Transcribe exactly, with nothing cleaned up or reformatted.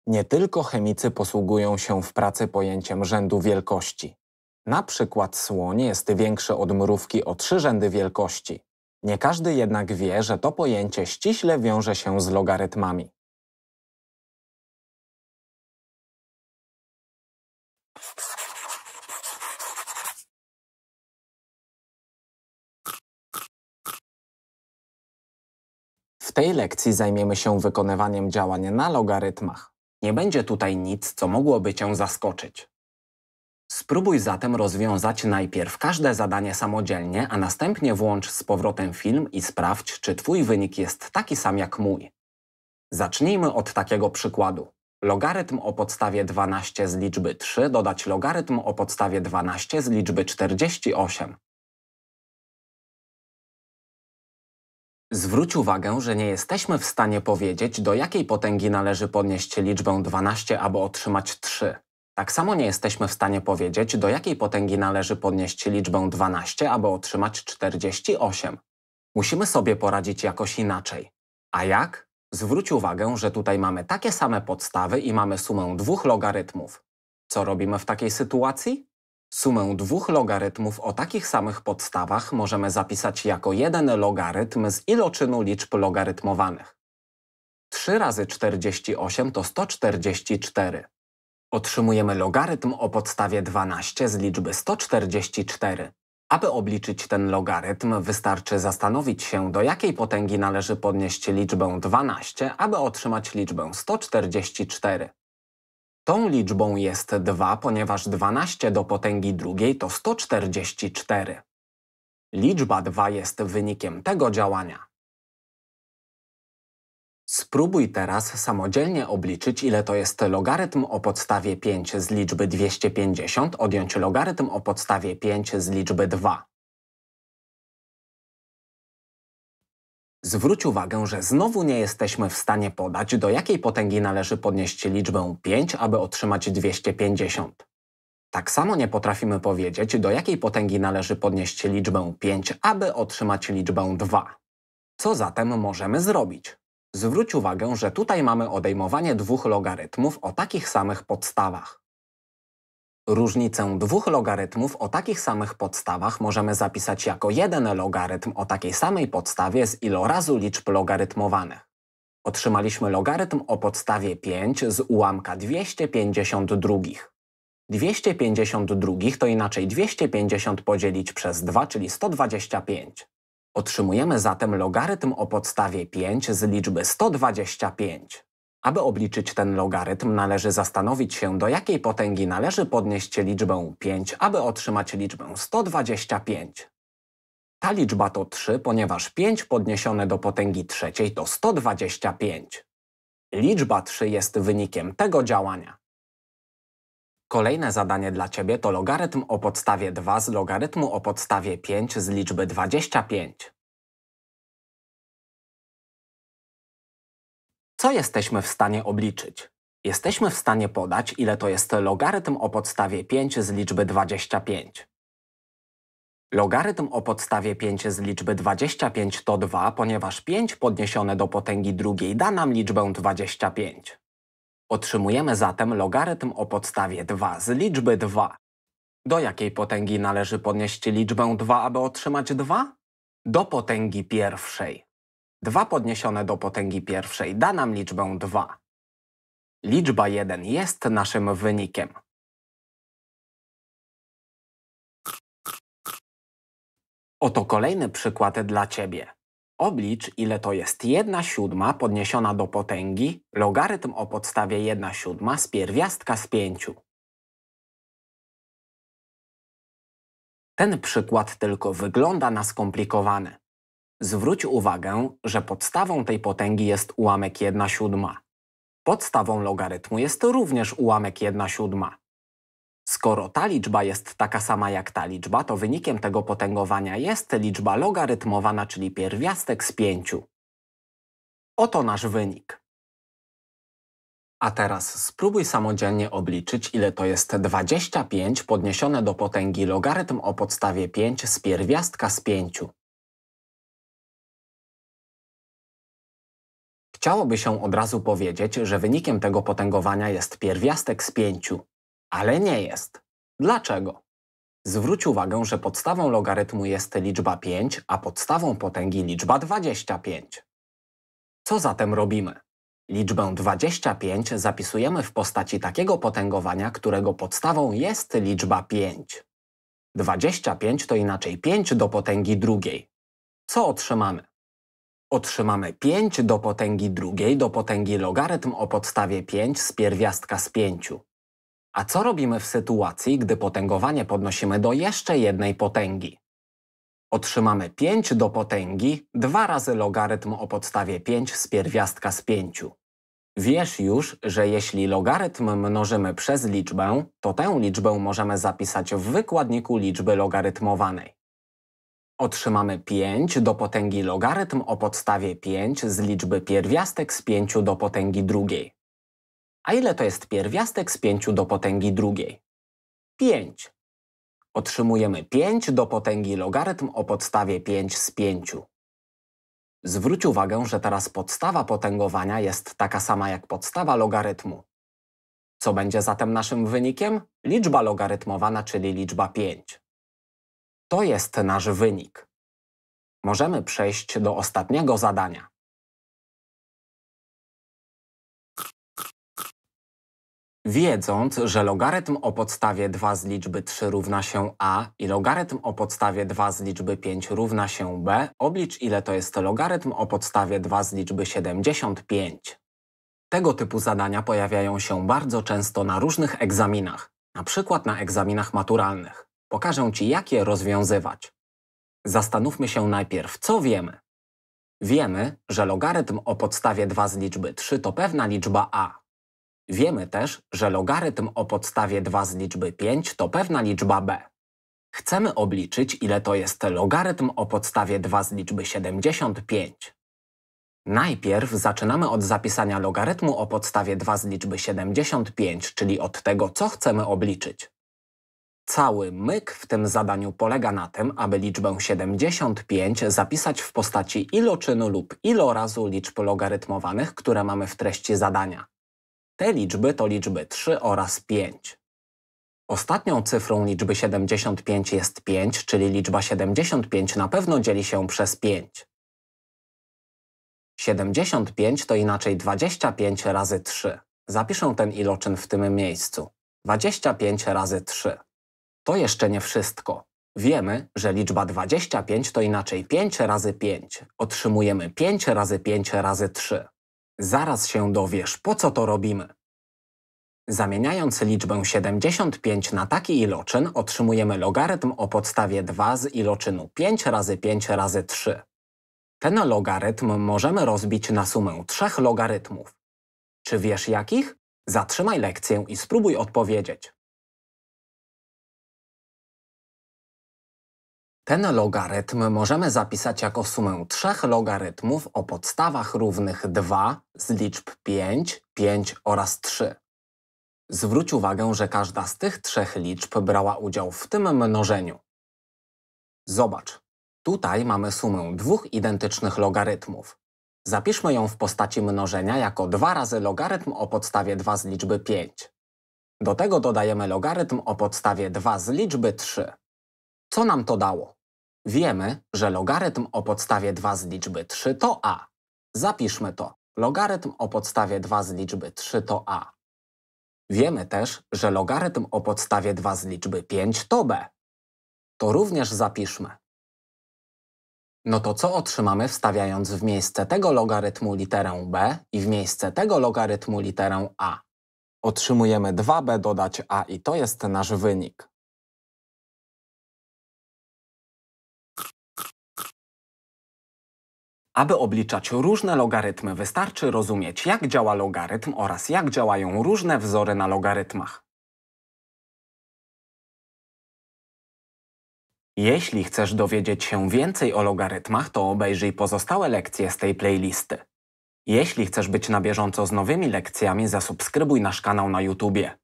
Nie tylko chemicy posługują się w pracy pojęciem rzędu wielkości. Na przykład słoń jest większy od mrówki o trzy rzędy wielkości. Nie każdy jednak wie, że to pojęcie ściśle wiąże się z logarytmami. W tej lekcji zajmiemy się wykonywaniem działań na logarytmach. Nie będzie tutaj nic, co mogłoby Cię zaskoczyć. Spróbuj zatem rozwiązać najpierw każde zadanie samodzielnie, a następnie włącz z powrotem film i sprawdź, czy Twój wynik jest taki sam jak mój. Zacznijmy od takiego przykładu. Logarytm o podstawie dwanaście z liczby trzy dodać logarytm o podstawie dwanaście z liczby czterdzieści osiem. Zwróć uwagę, że nie jesteśmy w stanie powiedzieć, do jakiej potęgi należy podnieść liczbę dwanaście, aby otrzymać trzy. Tak samo nie jesteśmy w stanie powiedzieć, do jakiej potęgi należy podnieść liczbę dwanaście, aby otrzymać czterdzieści osiem. Musimy sobie poradzić jakoś inaczej. A jak? Zwróć uwagę, że tutaj mamy takie same podstawy i mamy sumę dwóch logarytmów. Co robimy w takiej sytuacji? Sumę dwóch logarytmów o takich samych podstawach możemy zapisać jako jeden logarytm z iloczynu liczb logarytmowanych. trzy razy czterdzieści osiem to sto czterdzieści cztery. Otrzymujemy logarytm o podstawie dwanaście z liczby sto czterdzieści cztery. Aby obliczyć ten logarytm, wystarczy zastanowić się, do jakiej potęgi należy podnieść liczbę dwanaście, aby otrzymać liczbę sto czterdzieści cztery. Tą liczbą jest dwa, ponieważ dwanaście do potęgi drugiej to sto czterdzieści cztery. Liczba dwa jest wynikiem tego działania. Spróbuj teraz samodzielnie obliczyć, ile to jest logarytm o podstawie pięć z liczby dwieście pięćdziesiąt odjąć logarytm o podstawie pięć z liczby dwa. Zwróć uwagę, że znowu nie jesteśmy w stanie podać, do jakiej potęgi należy podnieść liczbę pięć, aby otrzymać dwieście pięćdziesiąt. Tak samo nie potrafimy powiedzieć, do jakiej potęgi należy podnieść liczbę pięć, aby otrzymać liczbę dwa. Co zatem możemy zrobić? Zwróć uwagę, że tutaj mamy odejmowanie dwóch logarytmów o takich samych podstawach. Różnicę dwóch logarytmów o takich samych podstawach możemy zapisać jako jeden logarytm o takiej samej podstawie z ilorazu liczb logarytmowanych. Otrzymaliśmy logarytm o podstawie pięć z ułamka dwieście pięćdziesiąt dwa. dwieście pięćdziesiąt dwa to inaczej dwieście pięćdziesiąt podzielić przez dwa, czyli sto dwadzieścia pięć. Otrzymujemy zatem logarytm o podstawie pięć z liczby sto dwadzieścia pięć. Aby obliczyć ten logarytm, należy zastanowić się, do jakiej potęgi należy podnieść liczbę pięć, aby otrzymać liczbę sto dwadzieścia pięć. Ta liczba to trzy, ponieważ pięć podniesione do potęgi trzeciej to sto dwadzieścia pięć. Liczba trzy jest wynikiem tego działania. Kolejne zadanie dla Ciebie to logarytm o podstawie dwa z logarytmu o podstawie pięć z liczby dwadzieścia pięć. Co jesteśmy w stanie obliczyć? Jesteśmy w stanie podać, ile to jest logarytm o podstawie pięć z liczby dwadzieścia pięć. Logarytm o podstawie pięć z liczby dwadzieścia pięć to dwa, ponieważ pięć podniesione do potęgi drugiej da nam liczbę dwadzieścia pięć. Otrzymujemy zatem logarytm o podstawie dwa z liczby dwa. Do jakiej potęgi należy podnieść liczbę dwa, aby otrzymać dwa? Do potęgi pierwszej. dwa podniesione do potęgi pierwszej da nam liczbę dwa. Liczba jeden jest naszym wynikiem. Oto kolejny przykład dla Ciebie. Oblicz, ile to jest jedna siódma podniesiona do potęgi, logarytm o podstawie jedna siódma z pierwiastka z pięciu. Ten przykład tylko wygląda na skomplikowany. Zwróć uwagę, że podstawą tej potęgi jest ułamek jedna siódma. Podstawą logarytmu jest również ułamek jedna siódma. Skoro ta liczba jest taka sama jak ta liczba, to wynikiem tego potęgowania jest liczba logarytmowana, czyli pierwiastek z pięciu. Oto nasz wynik. A teraz spróbuj samodzielnie obliczyć, ile to jest dwadzieścia pięć podniesione do potęgi logarytm o podstawie pięć z pierwiastka z pięciu. Chciałoby się od razu powiedzieć, że wynikiem tego potęgowania jest pierwiastek z pięciu, ale nie jest. Dlaczego? Zwróć uwagę, że podstawą logarytmu jest liczba pięć, a podstawą potęgi liczba dwadzieścia pięć. Co zatem robimy? Liczbę dwadzieścia pięć zapisujemy w postaci takiego potęgowania, którego podstawą jest liczba pięć. dwadzieścia pięć to inaczej pięć do potęgi drugiej. Co otrzymamy? Otrzymamy pięć do potęgi drugiej do potęgi logarytm o podstawie pięć z pierwiastka z pięciu. A co robimy w sytuacji, gdy potęgowanie podnosimy do jeszcze jednej potęgi? Otrzymamy pięć do potęgi dwa razy logarytm o podstawie pięć z pierwiastka z pięciu. Wiesz już, że jeśli logarytm mnożymy przez liczbę, to tę liczbę możemy zapisać w wykładniku liczby logarytmowanej. Otrzymamy pięć do potęgi logarytm o podstawie pięć z liczby pierwiastek z pięciu do potęgi drugiej. A ile to jest pierwiastek z pięciu do potęgi drugiej? pięć. Otrzymujemy pięć do potęgi logarytm o podstawie pięć z pięciu. Zwróć uwagę, że teraz podstawa potęgowania jest taka sama jak podstawa logarytmu. Co będzie zatem naszym wynikiem? Liczba logarytmowana, czyli liczba pięć. To jest nasz wynik. Możemy przejść do ostatniego zadania. Wiedząc, że logarytm o podstawie dwa z liczby trzy równa się a i logarytm o podstawie dwa z liczby pięć równa się b, oblicz, ile to jest logarytm o podstawie dwa z liczby siedemdziesiąt pięć. Tego typu zadania pojawiają się bardzo często na różnych egzaminach, na przykład na egzaminach maturalnych. Pokażę Ci, jak je rozwiązywać. Zastanówmy się najpierw, co wiemy. Wiemy, że logarytm o podstawie dwa z liczby trzy to pewna liczba a. Wiemy też, że logarytm o podstawie dwa z liczby pięć to pewna liczba b. Chcemy obliczyć, ile to jest logarytm o podstawie dwa z liczby siedemdziesiąt pięć. Najpierw zaczynamy od zapisania logarytmu o podstawie dwa z liczby siedemdziesiąt pięć, czyli od tego, co chcemy obliczyć. Cały myk w tym zadaniu polega na tym, aby liczbę siedemdziesiąt pięć zapisać w postaci iloczynu lub ilorazu liczb logarytmowanych, które mamy w treści zadania. Te liczby to liczby trzy oraz pięć. Ostatnią cyfrą liczby siedemdziesiąt pięć jest pięć, czyli liczba siedemdziesiąt pięć na pewno dzieli się przez pięć. siedemdziesiąt pięć to inaczej dwadzieścia pięć razy trzy. Zapiszę ten iloczyn w tym miejscu. dwadzieścia pięć razy trzy. To jeszcze nie wszystko. Wiemy, że liczba dwadzieścia pięć to inaczej pięć razy pięć. Otrzymujemy pięć razy pięć razy trzy. Zaraz się dowiesz, po co to robimy. Zamieniając liczbę siedemdziesiąt pięć na taki iloczyn, otrzymujemy logarytm o podstawie dwa z iloczynu pięć razy pięć razy trzy. Ten logarytm możemy rozbić na sumę trzech logarytmów. Czy wiesz jakich? Zatrzymaj lekcję i spróbuj odpowiedzieć. Ten logarytm możemy zapisać jako sumę trzech logarytmów o podstawach równych dwa z liczb pięć, pięć oraz trzy. Zwróć uwagę, że każda z tych trzech liczb brała udział w tym mnożeniu. Zobacz, tutaj mamy sumę dwóch identycznych logarytmów. Zapiszmy ją w postaci mnożenia jako dwa razy logarytm o podstawie dwa z liczby pięć. Do tego dodajemy logarytm o podstawie dwa z liczby trzy. Co nam to dało? Wiemy, że logarytm o podstawie dwa z liczby trzy to a. Zapiszmy to. Logarytm o podstawie dwa z liczby trzy to a. Wiemy też, że logarytm o podstawie dwa z liczby pięć to b. To również zapiszmy. No to co otrzymamy, wstawiając w miejsce tego logarytmu literę b i w miejsce tego logarytmu literę a? Otrzymujemy dwa b dodać a i to jest nasz wynik. Aby obliczać różne logarytmy, wystarczy rozumieć, jak działa logarytm oraz jak działają różne wzory na logarytmach. Jeśli chcesz dowiedzieć się więcej o logarytmach, to obejrzyj pozostałe lekcje z tej playlisty. Jeśli chcesz być na bieżąco z nowymi lekcjami, zasubskrybuj nasz kanał na YouTubie.